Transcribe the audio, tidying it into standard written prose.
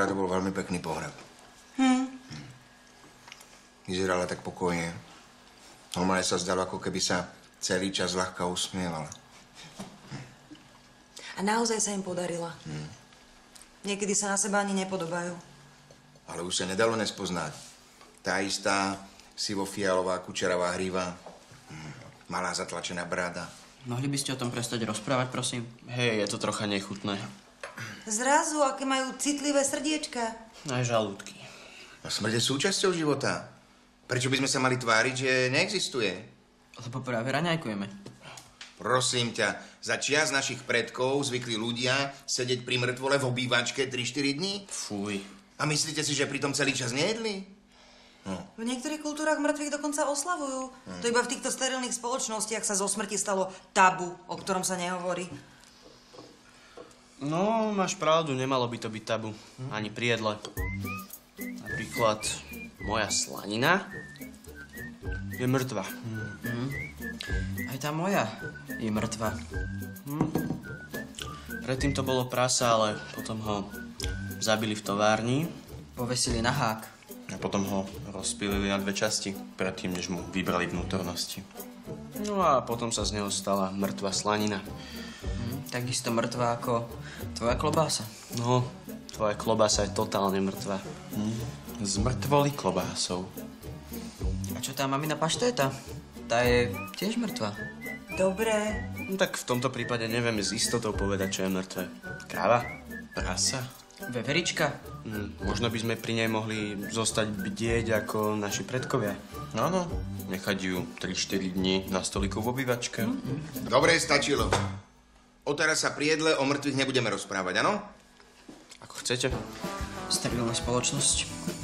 Včera to bol veľmi pekný pohreb. Vyzerala tak pokojne. Normálne sa zdalo, ako keby sa celý čas ľahka usmievala. A naozaj sa im podarila. Niekedy sa na seba ani nepodobajú. Ale už sa nedalo nespoznať. Tá istá sivo-fialová kučeravá hríva, malá zatlačená brada. Mohli by ste o tom prestať rozprávať, prosím? Hej, je to trocha nechutné. Zrazu, aké majú citlivé srdiečka. Aj žalúdky. A smrť je súčasťou života. Prečo by sme sa mali tváriť, že neexistuje? Lebo práve raňajkujeme. Prosím ťa, za čias našich predkov zvykli ľudia sedieť pri mŕtvole v obývačke 3-4 dní? Fuj. A myslíte si, že pritom celý čas nejedli? No. V niektorých kultúrach mŕtvych dokonca oslavujú. To iba v týchto sterilných spoločnostiach sa zo smrti stalo tabu, o ktorom sa nehovorí. No, máš pravdu, nemalo by to byť tabu. Ani pri jedle. Napríklad moja slanina je mŕtva. Aj tá moja je mŕtva. Predtým to bolo prasa, ale potom ho zabili v továrni. Povesili na hák. A potom ho rozpílili na 2 časti, predtým, než mu vybrali vnútornosti. No a potom sa z neho stala mŕtva slanina. Takisto mŕtva ako tvoja klobása. No, tvoja klobása je totálne mŕtva. Zmrtvoli klobásou. A čo tá mamina paštéta? Tá je tiež mŕtva. Dobre. No tak v tomto prípade neviem s istotou povedať, čo je mŕtve. Kráva? Prasa? Veverička? Možno by sme pri nej mohli zostať bdieť ako naši predkovia. Áno. Nechať ju 3-4 dní na stoliku v obývačke. Dobre, stačilo. Odteraz sa pri jedle o mŕtvych nebudeme rozprávať, áno? Ako chcete. Sterilná spoločnosť.